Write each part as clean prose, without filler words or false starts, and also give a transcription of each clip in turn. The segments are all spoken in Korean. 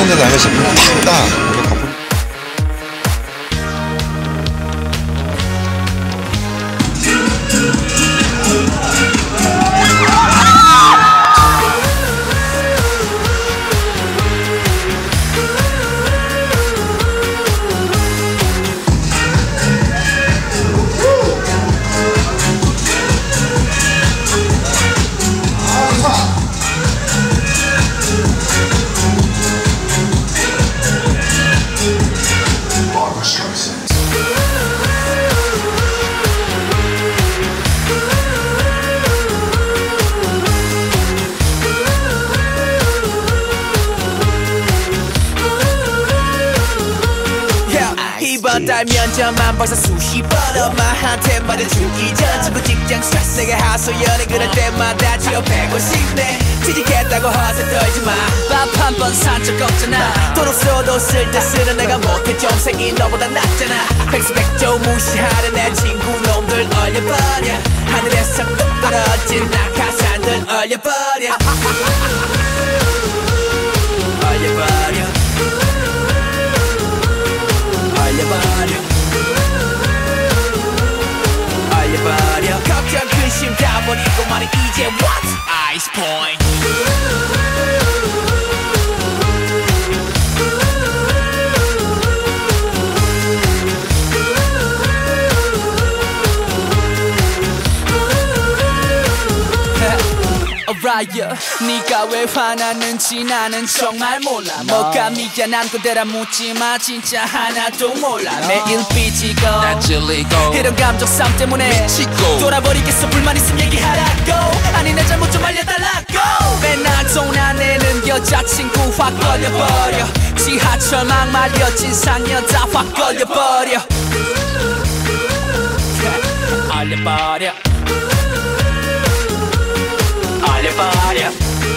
군데 다니면서 팍 이번 달 면접만 벌써 수십 번 엄마한테 말해주기 전 전부 직장 스트레스 내가 하소연해 그럴 때마다 취업하고 싶네 취직했다고 허세 떨지마 밥 한 번 산 적 없잖아 돈 없어도 쓸 때 쓰는 내가 못해 정색이 너보다 낫잖아 백수백조 무시하는 내 친구 놈들 얼려버려 하늘에서 뚝 떨어진 낙하산들 얼려버려 얼려버려 얼려버려 걱정 근심 다 버리고 말해 이제 what? Ice point Alright, 네가 왜 화났는지 나는 정말 몰라 뭐가 미안한 건데라 묻지마 진짜 하나도 몰라 매일 삐지고 난 질리고 이런 감정 싸움 때문에 미치고 돌아버리겠어 불만 있으면 얘기하라고 아니 내 잘못 좀 알려달라고 맨날 돈 안 내는 여자친구 확 걸려버려 지하철 막 말려진 상여 다 확 걸려버려 알려버려 얼려버려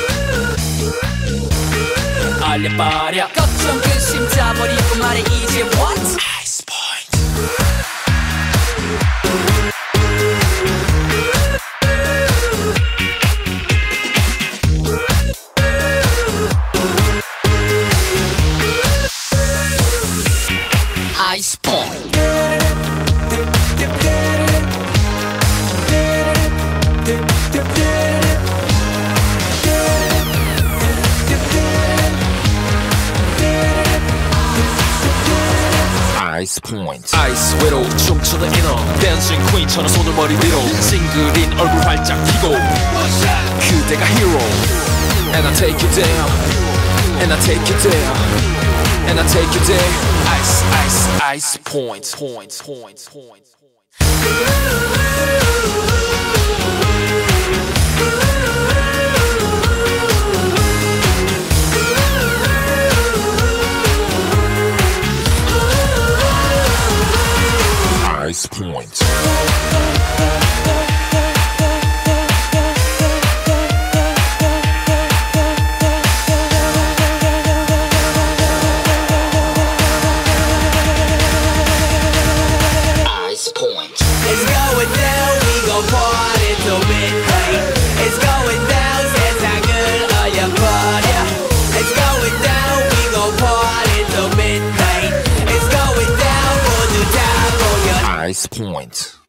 얼려버려 걱정 근심 다 버리고 말해 이제 what? Ice point Ice point Ice point 아이스 외로 춤추는 인어 댄싱 퀸처럼 손을 머리 위로 싱글인 얼굴 활짝 피고 그대가 hero And I take you down And I take you down And I take you down Ice, ice, ice point Point, point, point Ice point Ice point It's going down we gon' party till midnight It's going down 세상을 얼려버려 It's going down we gon' party till midnight It's going down 모두 다 모여 Ice point